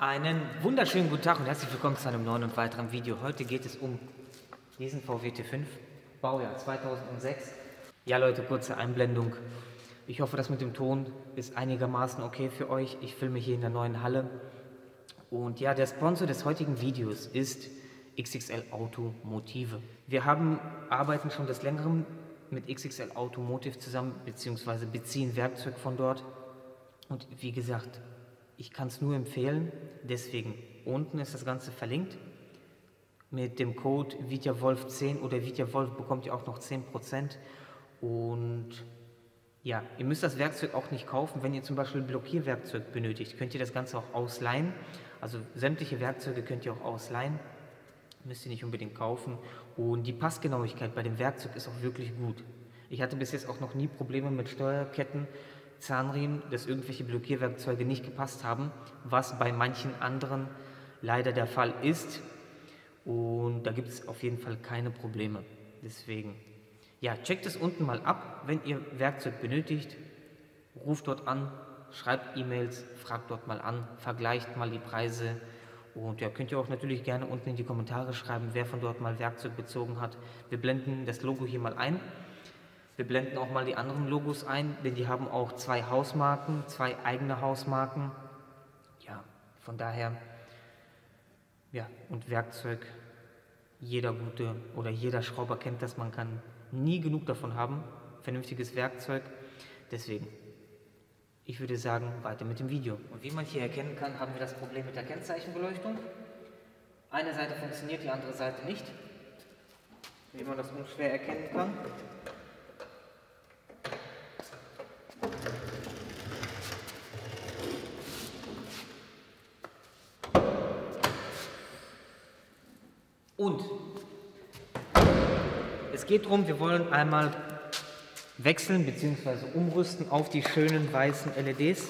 Einen wunderschönen guten Tag und herzlich willkommen zu einem neuen und weiteren Video. Heute geht es um diesen VW T5, Baujahr 2006. Ja Leute, kurze Einblendung. Ich hoffe, das mit dem Ton ist einigermaßen okay für euch. Ich filme hier in der neuen Halle. Und ja, der Sponsor des heutigen Videos ist XXL Automotive. Wir arbeiten schon des Längeren mit XXL Automotive zusammen, beziehungsweise beziehen Werkzeug von dort. Und wie gesagt, ich kann es nur empfehlen, deswegen unten ist das Ganze verlinkt. Mit dem Code VITYAWOLF10 oder VITYAWOLF bekommt ihr auch noch 10%. Und ja, ihr müsst das Werkzeug auch nicht kaufen. Wenn ihr zum Beispiel Blockierwerkzeug benötigt, könnt ihr das Ganze auch ausleihen. Also sämtliche Werkzeuge könnt ihr auch ausleihen. Müsst ihr nicht unbedingt kaufen. Und die Passgenauigkeit bei dem Werkzeug ist auch wirklich gut. Ich hatte bis jetzt auch noch nie Probleme mit Steuerketten, Zahnriemen, dass irgendwelche Blockierwerkzeuge nicht gepasst haben, was bei manchen anderen leider der Fall ist. Und da gibt es auf jeden Fall keine Probleme. Deswegen, ja, checkt es unten mal ab, wenn ihr Werkzeug benötigt. Ruft dort an, schreibt E-Mails, fragt dort mal an, vergleicht mal die Preise. Und ja, könnt ihr auch natürlich gerne unten in die Kommentare schreiben, wer von dort mal Werkzeug bezogen hat. Wir blenden das Logo hier mal ein. Wir blenden auch mal die anderen Logos ein, denn die haben auch zwei Hausmarken, zwei eigene Hausmarken. Ja, von daher, ja, und Werkzeug, jeder gute oder jeder Schrauber kennt das, man kann nie genug davon haben, vernünftiges Werkzeug. Deswegen, ich würde sagen, weiter mit dem Video. Und wie man hier erkennen kann, haben wir das Problem mit der Kennzeichenbeleuchtung. Eine Seite funktioniert, die andere Seite nicht. Wie man das unschwer erkennen kann. Und es geht darum, wir wollen einmal wechseln bzw. umrüsten auf die schönen weißen LEDs.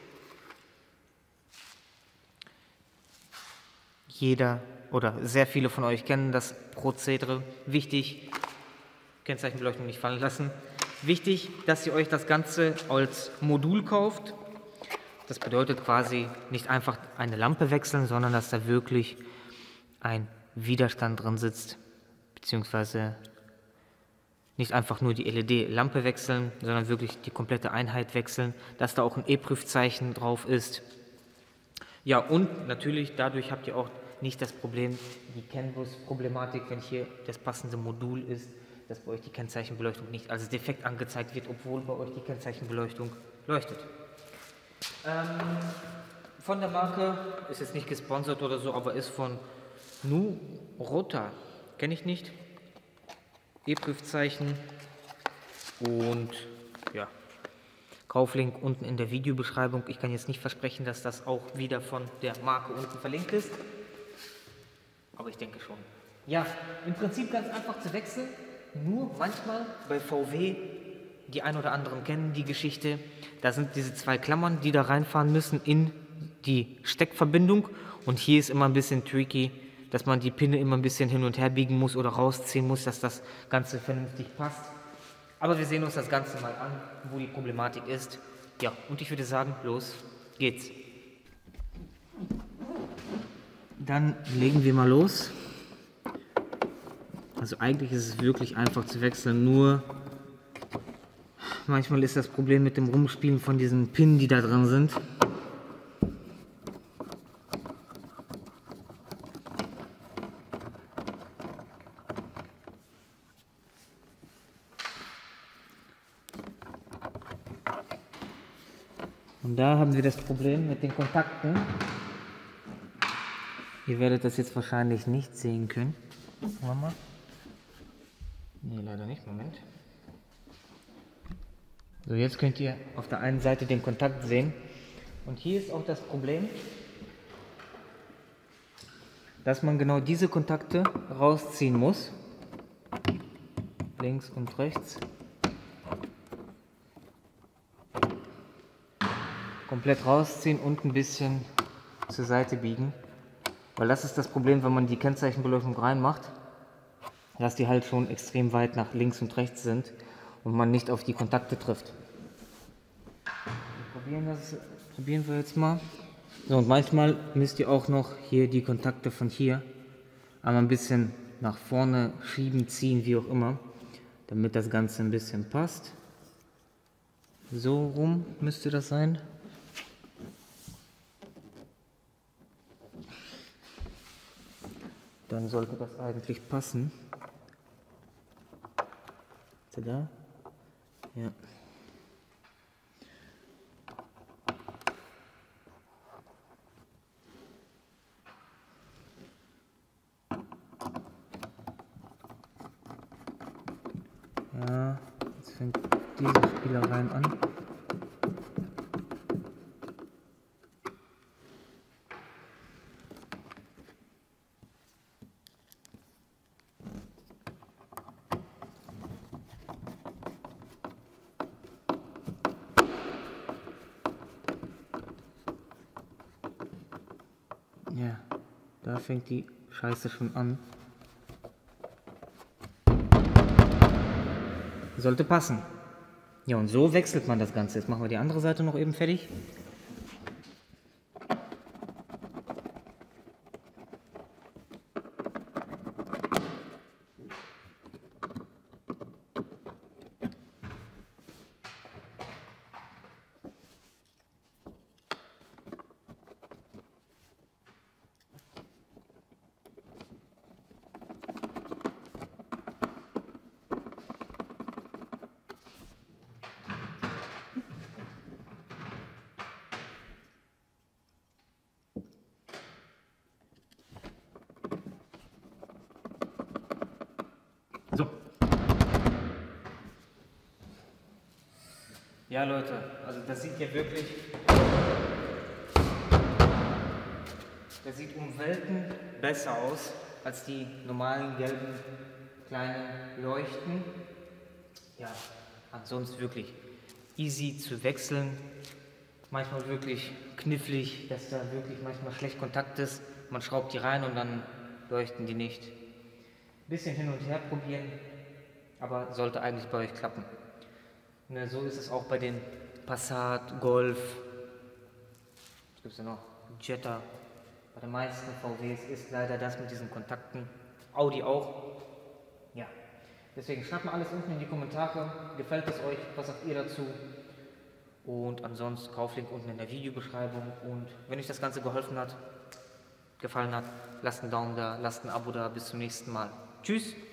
Jeder oder sehr viele von euch kennen das Prozedere. Wichtig, Kennzeichenbeleuchtung nicht fallen lassen. Wichtig, dass ihr euch das Ganze als Modul kauft. Das bedeutet quasi nicht einfach eine Lampe wechseln, sondern dass da wirklich ein Widerstand drin sitzt, beziehungsweise nicht einfach nur die LED-Lampe wechseln, sondern wirklich die komplette Einheit wechseln, dass da auch ein E-Prüfzeichen drauf ist. Ja, und natürlich dadurch habt ihr auch nicht das Problem, die CAN-Bus-Problematik, wenn hier das passende Modul ist, dass bei euch die Kennzeichenbeleuchtung nicht als defekt angezeigt wird, obwohl bei euch die Kennzeichenbeleuchtung leuchtet. Von der Marke ist jetzt nicht gesponsert oder so, aber ist von Nurota, kenne ich nicht, E-Prüfzeichen und ja, Kauflink unten in der Videobeschreibung. Ich kann jetzt nicht versprechen, dass das auch wieder von der Marke unten verlinkt ist, aber ich denke schon. Ja, im Prinzip ganz einfach zu wechseln, nur manchmal bei VW, die ein oder anderen kennen die Geschichte, da sind diese zwei Klammern, die da reinfahren müssen in die Steckverbindung und hier ist immer ein bisschen tricky, dass man die Pinne immer ein bisschen hin und her biegen muss oder rausziehen muss, dass das Ganze vernünftig passt. Aber wir sehen uns das Ganze mal an, wo die Problematik ist. Ja, und ich würde sagen, los geht's. Dann legen wir mal los. Also eigentlich ist es wirklich einfach zu wechseln, nur manchmal ist das Problem mit dem Rumspielen von diesen Pinnen, die da drin sind. Und da haben wir das Problem mit den Kontakten. Ihr werdet das jetzt wahrscheinlich nicht sehen können. Gucken wir mal. Nee, leider nicht. Moment. So, jetzt könnt ihr auf der einen Seite den Kontakt sehen. Und hier ist auch das Problem, dass man genau diese Kontakte rausziehen muss. Links und rechts. Komplett rausziehen und ein bisschen zur Seite biegen. Weil das ist das Problem, wenn man die Kennzeichenbeleuchtung reinmacht, dass die halt schon extrem weit nach links und rechts sind und man nicht auf die Kontakte trifft. Probieren wir jetzt mal. So, und manchmal müsst ihr auch noch hier die Kontakte von hier einmal ein bisschen nach vorne schieben, ziehen, wie auch immer, damit das Ganze ein bisschen passt. So rum müsste das sein. Dann sollte das eigentlich passen. Ist er da? Ja. Ja, jetzt fängt diese Spielereien an. Ja, da fängt die Scheiße schon an. Sollte passen. Ja, und so wechselt man das Ganze. Jetzt machen wir die andere Seite noch eben fertig. So. Ja, Leute, also das sieht ja wirklich, der sieht um Welten besser aus als die normalen gelben kleinen Leuchten. Ja, ansonsten wirklich easy zu wechseln. Manchmal wirklich knifflig, dass da wirklich manchmal schlecht Kontakt ist. Man schraubt die rein und dann leuchten die nicht. Bisschen hin und her probieren, aber sollte eigentlich bei euch klappen. Ne, so ist es auch bei den Passat, Golf, was gibt es denn noch? Jetta. Bei den meisten VWs ist leider das mit diesen Kontakten. Audi auch. Ja. Deswegen schreibt mal alles unten in die Kommentare. Gefällt es euch? Was sagt ihr dazu? Und ansonsten Kauflink unten in der Videobeschreibung. Und wenn euch das Ganze geholfen hat, gefallen hat, lasst einen Daumen da, lasst ein Abo da. Bis zum nächsten Mal. Tschüss!